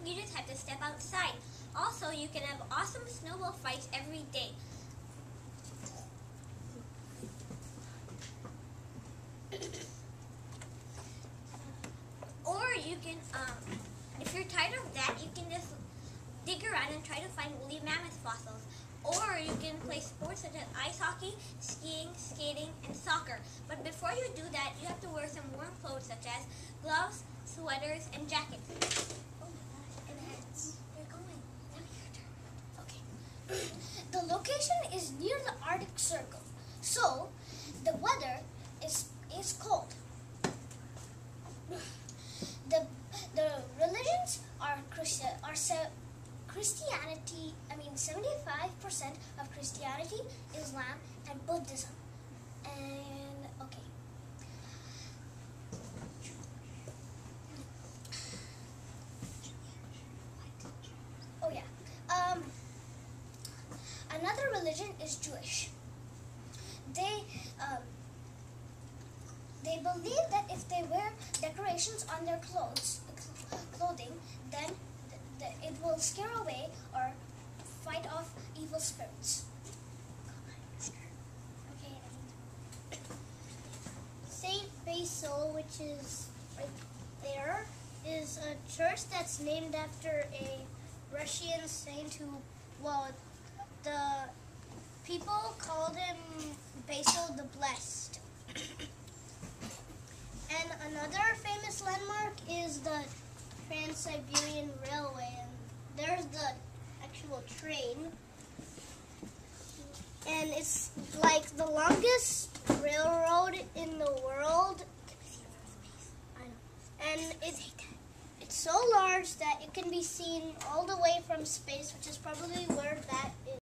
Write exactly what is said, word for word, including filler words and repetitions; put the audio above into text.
you just have to step outside. Also, you can have awesome snowball fights every day. Or you can, um, if you're tired of that, you can just dig around and try to find woolly mammoth fossils. Or you can play sports such as ice hockey, skiing, skating, and soccer. But before you do that, you have to wear some warm clothes such as gloves, sweaters, and jackets. Oh my gosh, and hats. They're going. Now your turn. Okay. The location is near the Arctic Circle, so the weather is is cold. The the religions are Christi are se Christianity. I mean, seventy-five percent of Christianity, Islam, and Buddhism. And okay. Oh yeah. Um. Another religion is Jewish. They um. They believe that if they wear decorations on their clothes, clothing, then th th it will scare away or fight off evil spirits. Okay. Saint Basil, which is right there, is a church that's named after a Russian saint who, well, the people called him Basil the Blessed. And another famous landmark is the Trans-Siberian Railway, and there's the actual train, and it's like the longest railroad in the world. I know. And it's it's so large that it can be seen all the way from space, which is probably where that is.